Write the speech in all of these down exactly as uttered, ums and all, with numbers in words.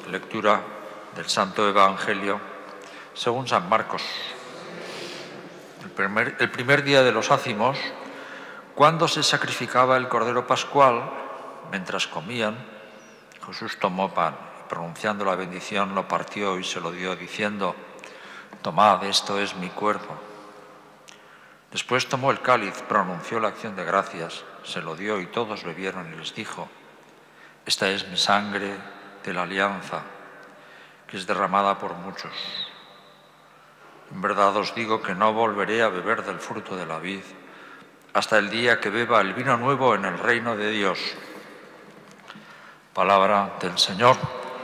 Lectura del Santo Evangelio según San Marcos. El primer, el primer día de los ácimos, cuando se sacrificaba el Cordero Pascual, mientras comían, Jesús tomó pan y, pronunciando la bendición, lo partió y se lo dio, diciendo: «Tomad, esto es mi cuerpo». Después tomó el cáliz, pronunció la acción de gracias, se lo dio y todos bebieron y les dijo: «Esta es mi sangre de la alianza, que es derramada por muchos. En verdad os digo que no volveré a beber del fruto de la vid hasta el día que beba el vino nuevo en el reino de Dios». Palabra del Señor.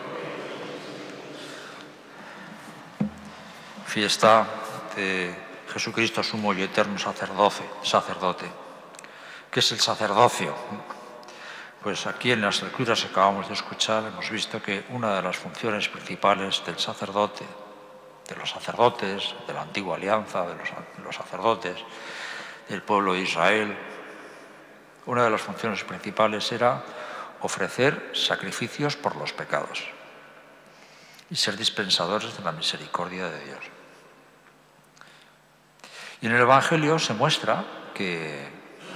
Fiesta de Jesucristo, sumo y eterno sacerdote. sacerdote. ¿Qué es el sacerdocio? Pues aquí en las lecturas que acabamos de escuchar hemos visto que una de las funciones principales del sacerdote, de los sacerdotes, de la antigua alianza, de los, de los sacerdotes del pueblo de Israel, una de las funciones principales era ofrecer sacrificios por los pecados y ser dispensadores de la misericordia de Dios. Y en el Evangelio se muestra que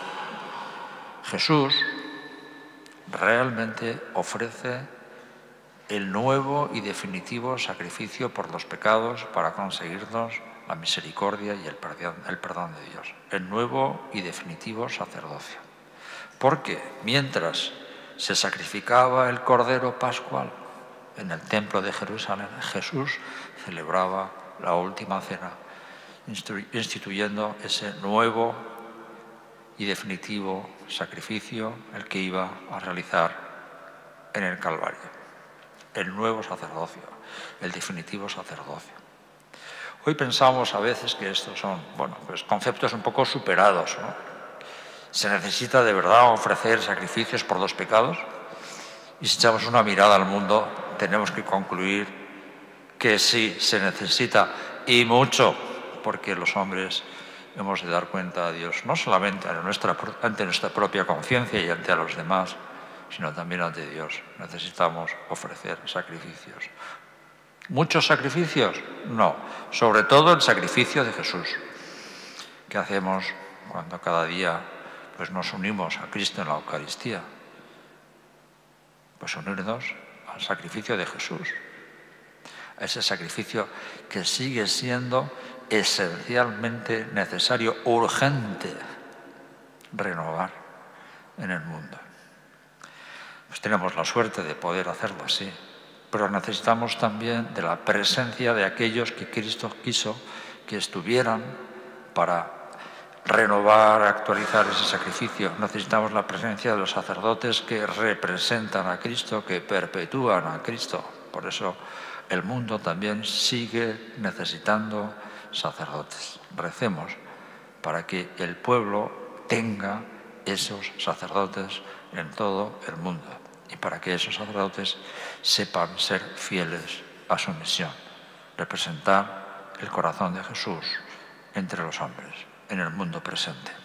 Jesús realmente ofrece el nuevo y definitivo sacrificio por los pecados para conseguirnos la misericordia y el perdón, el perdón de Dios. El nuevo y definitivo sacerdocio. Porque mientras se sacrificaba el Cordero Pascual en el templo de Jerusalén, Jesús celebraba la última cena, instituyendo ese nuevo y definitivo sacrificio, el que iba a realizar en el Calvario. El nuevo sacerdocio, el definitivo sacerdocio. Hoy pensamos a veces que estos son, bueno, pues conceptos un poco superados, ¿no? ¿Se necesita de verdad ofrecer sacrificios por los pecados? Y si echamos una mirada al mundo, tenemos que concluir que sí, se necesita, y mucho, porque los hombres hemos de dar cuenta a Dios, no solamente ante nuestra, ante nuestra propia conciencia y ante a los demás, sino también ante Dios. Necesitamos ofrecer sacrificios. ¿Muchos sacrificios? No. Sobre todo el sacrificio de Jesús, que hacemos cuando cada día pues, nos unimos a Cristo en la Eucaristía. Pues unirnos al sacrificio de Jesús, a ese sacrificio que sigue siendo esencialmente necesario, urgente, renovar en el mundo. Pues tenemos la suerte de poder hacerlo así, pero necesitamos también de la presencia de aquellos que Cristo quiso que estuvieran para renovar, actualizar ese sacrificio. Necesitamos la presencia de los sacerdotes que representan a Cristo, que perpetúan a Cristo. Por eso el mundo también sigue necesitando sacerdotes. Recemos para que el pueblo tenga esos sacerdotes en todo el mundo y para que esos sacerdotes sepan ser fieles a su misión, representar el corazón de Jesús entre los hombres, en el mundo presente.